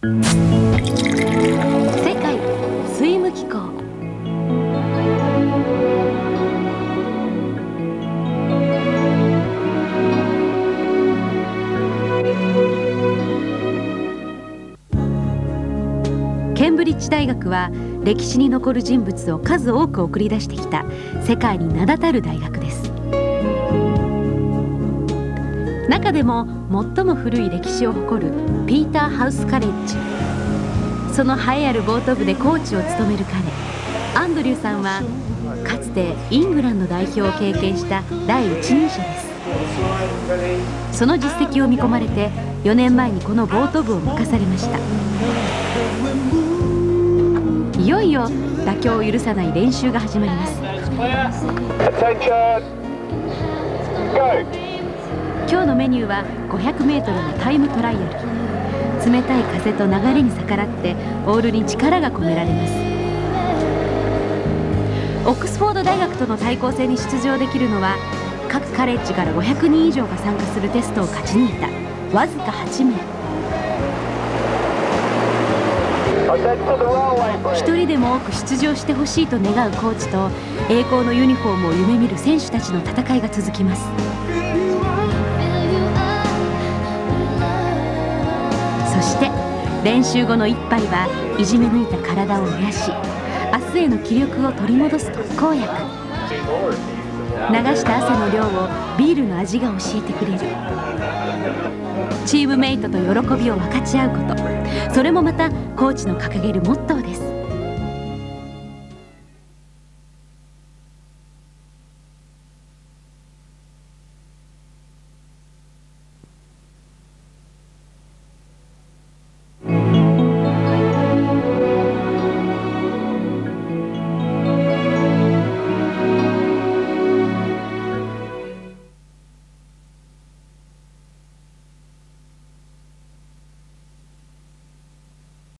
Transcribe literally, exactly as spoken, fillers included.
世界スイム機構。ケンブリッジ大学は歴史に残る人物を数多く送り出してきた世界に名だたる大学です。中でも最も古い歴史を誇るピーターハウスカレッジ、その栄えあるボート部でコーチを務める彼アンドリューさんはかつてイングランド代表を経験した第一人者です。その実績を見込まれてよねんまえにこのボート部を任されました。いよいよ妥協を許さない練習が始まります。今日のメニューは ごひゃくメートル のタイムトライアル。冷たい風と流れに逆らってオールに力が込められます。オックスフォード大学との対抗戦に出場できるのは各カレッジからごひゃくにん以上が参加するテストを勝ち抜いたわずかはちめい。一人でも多く出場してほしいと願うコーチと栄光のユニフォームを夢見る選手たちの戦いが続きます。そして練習後の一杯はいじめ抜いた体を癒し明日への気力を取り戻す特効薬。流した汗の量をビールの味が教えてくれる。チームメイトと喜びを分かち合うこと、それもまたコーチの掲げるモットーです。